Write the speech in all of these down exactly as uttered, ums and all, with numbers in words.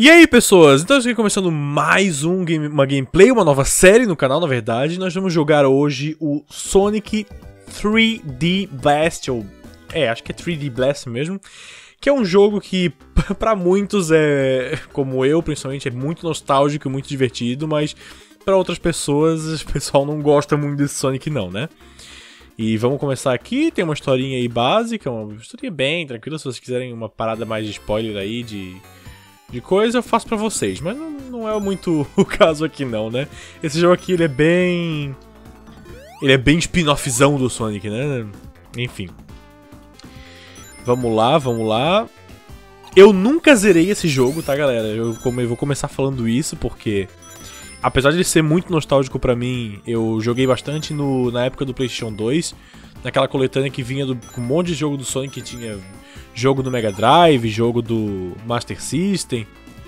E aí, pessoas, então estamos começando mais um game, uma gameplay, uma nova série no canal, na verdade. Nós vamos jogar hoje o Sonic três D Blast, ou... é, acho que é três D Blast mesmo. Que é um jogo que, pra muitos, é como eu, principalmente, é muito nostálgico e muito divertido, mas pra outras pessoas, o pessoal não gosta muito desse Sonic não, né? E vamos começar aqui, tem uma historinha aí básica, uma historinha bem tranquila, se vocês quiserem uma parada mais de spoiler aí, de... de coisa, eu faço pra vocês, mas não, não é muito o caso aqui não, né? Esse jogo aqui, ele é bem... ele é bem spin-offzão do Sonic, né? Enfim. Vamos lá, vamos lá. Eu nunca zerei esse jogo, tá, galera? Eu, como, eu vou começar falando isso porque... apesar de ele ser muito nostálgico pra mim, eu joguei bastante no, na época do PlayStation dois, naquela coletânea que vinha do, com um monte de jogo do Sonic, que tinha jogo do Mega Drive, jogo do Master System.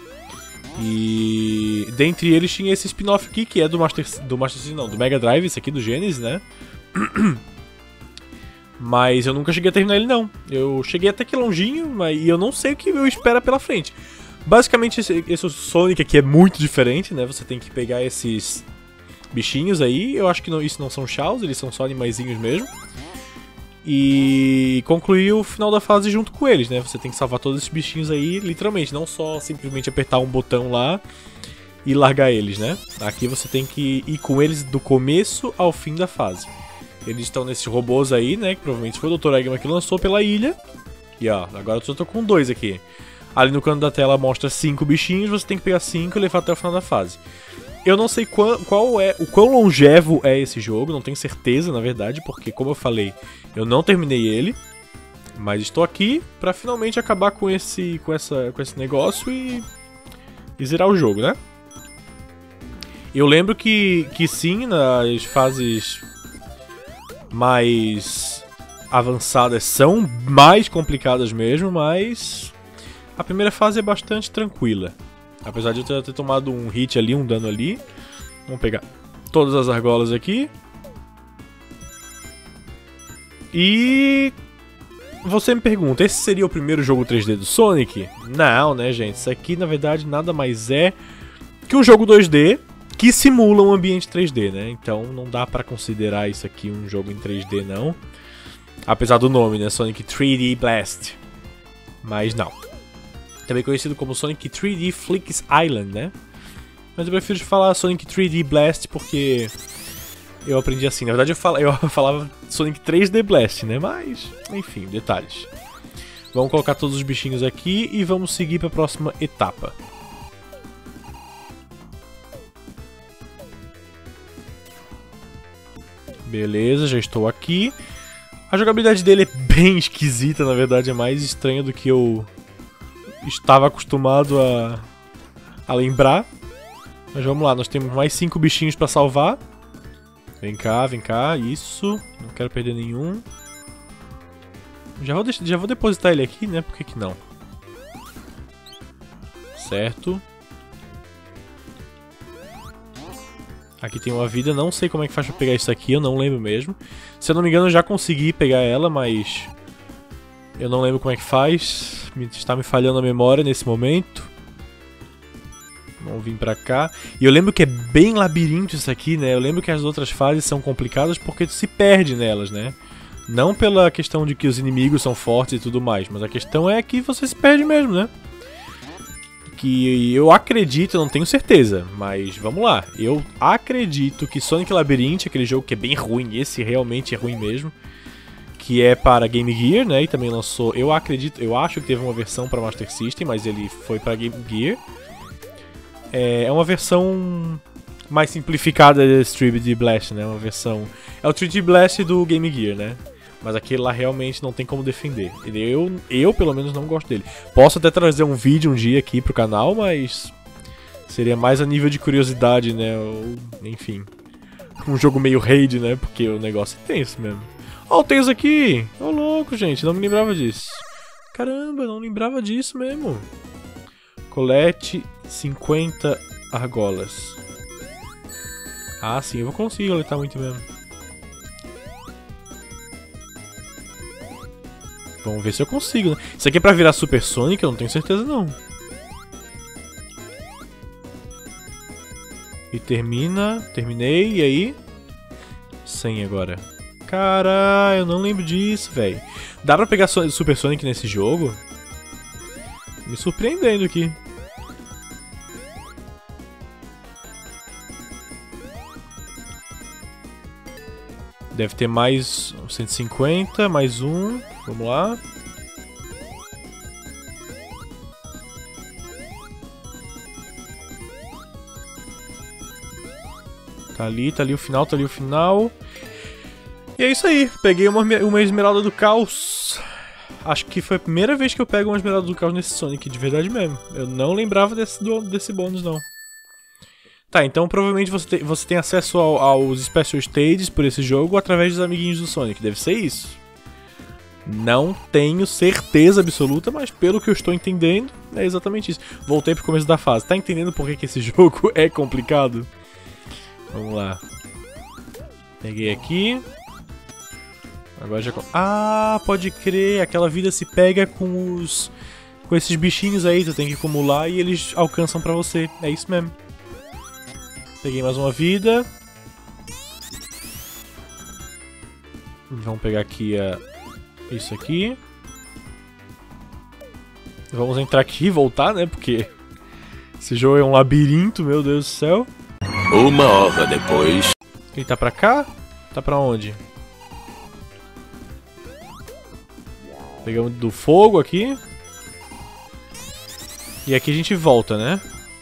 E dentre eles tinha esse spin-off aqui, que é do Master, do Master System, não, do Mega Drive, esse aqui do Genesis, né? Mas eu nunca cheguei a terminar ele não. Eu cheguei até que longinho, mas e eu não sei o que eu espero pela frente. Basicamente esse, esse Sonic aqui é muito diferente, né? Você tem que pegar esses bichinhos aí. Eu acho que não, isso não são chows, eles são só animaizinhos mesmo. E concluir o final da fase junto com eles, né? Você tem que salvar todos esses bichinhos aí, literalmente. Não só simplesmente apertar um botão lá e largar eles, né? Aqui você tem que ir com eles do começo ao fim da fase. Eles estão nesses robôs aí, né? Que provavelmente foi o doutor Eggman que lançou pela ilha. E ó, agora eu só tô com dois aqui. Ali no canto da tela mostra cinco bichinhos, você tem que pegar cinco e levar até o final da fase. Eu não sei qual, qual é, o quão longevo é esse jogo, não tenho certeza, na verdade, porque, como eu falei, eu não terminei ele. Mas estou aqui pra finalmente acabar com esse, com essa, com esse negócio e, e zerar o jogo, né? Eu lembro que, que sim, nas fases mais avançadas são mais complicadas mesmo, mas... a primeira fase é bastante tranquila. Apesar de eu ter, ter tomado um hit ali, um dano ali. Vamos pegar todas as argolas aqui. E... você me pergunta, esse seria o primeiro jogo três D do Sonic? Não, né, gente? Isso aqui, na verdade, nada mais é que um jogo dois D que simula um ambiente três D, né? Então não dá pra considerar isso aqui um jogo em três D, não. Apesar do nome, né? Sonic três D Blast. Mas não. Também conhecido como Sonic três D Flix Island, né? Mas eu prefiro falar Sonic três D Blast porque eu aprendi assim. Na verdade eu falava, eu falava Sonic três D Blast, né? Mas, enfim, detalhes. Vamos colocar todos os bichinhos aqui e vamos seguir para a próxima etapa. Beleza, já estou aqui. A jogabilidade dele é bem esquisita, na verdade é mais estranha do que eu... estava acostumado a, a lembrar. Mas vamos lá, nós temos mais cinco bichinhos pra salvar. Vem cá, vem cá, isso. Não quero perder nenhum. Já vou, já vou depositar ele aqui, né? Por que que não? Certo. Aqui tem uma vida, não sei como é que faz pra pegar isso aqui, eu não lembro mesmo. Se eu não me engano eu já consegui pegar ela, mas... eu não lembro como é que faz. Está me falhando a memória nesse momento. Vamos vir pra cá. E eu lembro que é bem labirinto isso aqui, né? Eu lembro que as outras fases são complicadas porque tu se perde nelas, né? Não pela questão de que os inimigos são fortes e tudo mais, mas a questão é que você se perde mesmo, né? Que eu acredito, não tenho certeza, mas vamos lá. Eu acredito que Sonic Labyrinth, aquele jogo que é bem ruim, esse realmente é ruim mesmo, que é para Game Gear, né, e também lançou, eu acredito, eu acho que teve uma versão para Master System, mas ele foi para Game Gear. É, é uma versão mais simplificada desse três D Blast, né, uma versão... é o três D Blast do Game Gear, né, mas aquele lá realmente não tem como defender. Eu, eu pelo menos não gosto dele. Posso até trazer um vídeo um dia aqui pro canal, mas seria mais a nível de curiosidade, né, ou, enfim, um jogo meio raid, né, porque o negócio é tenso mesmo. Ó, o Tails aqui! Ô, louco, gente, não me lembrava disso. Caramba, não lembrava disso mesmo. Colete cinquenta argolas. Ah, sim, eu vou conseguir coletar muito mesmo. Vamos ver se eu consigo, né? Isso aqui é pra virar Super Sonic? Eu não tenho certeza, não. termina. Terminei, e aí? cem agora. Caralho, eu não lembro disso, velho. Dá pra pegar Super Sonic nesse jogo? Me surpreendendo aqui. Deve ter mais cento e cinquenta, mais um. Vamos lá. Tá ali, tá ali o final, tá ali o final. E é isso aí. Peguei uma, uma Esmeralda do Caos. Acho que foi a primeira vez que eu pego uma Esmeralda do Caos nesse Sonic, de verdade mesmo. Eu não lembrava desse, desse bônus, não. Tá, então provavelmente você tem, você tem acesso ao, aos Special Stages por esse jogo através dos amiguinhos do Sonic. Deve ser isso. Não tenho certeza absoluta, mas pelo que eu estou entendendo, é exatamente isso. Voltei pro começo da fase. Tá entendendo por que, que esse jogo é complicado? Vamos lá. Peguei aqui. Agora já... Ah, pode crer. Aquela vida se pega com os... com esses bichinhos aí. Tu tem que acumular e eles alcançam pra você. É isso mesmo. Peguei mais uma vida. Vamos pegar aqui a... isso aqui. Vamos entrar aqui e voltar, né? Porque esse jogo é um labirinto, meu Deus do céu. Uma hora depois. Ele tá pra cá? Tá pra onde? Pegamos do fogo aqui. E aqui a gente volta, né?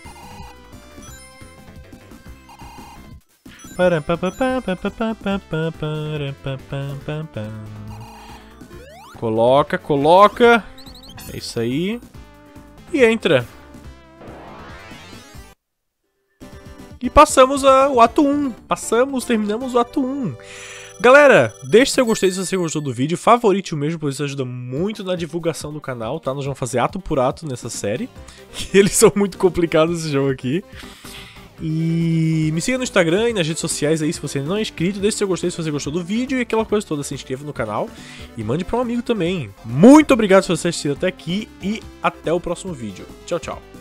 Coloca, coloca. É isso aí. E entra. E passamos a, o ato um. Passamos, terminamos o ato um. Galera, deixe seu gostei se você gostou do vídeo. Favorite o mesmo, pois isso ajuda muito na divulgação do canal, tá? Nós vamos fazer ato por ato nessa série. Eles são muito complicados esse jogo aqui. E me siga no Instagram e nas redes sociais aí se você não é inscrito. Deixe seu gostei se você gostou do vídeo e aquela coisa toda. Se inscreva no canal e mande para um amigo também. Muito obrigado por você assistir até aqui e até o próximo vídeo. Tchau, tchau.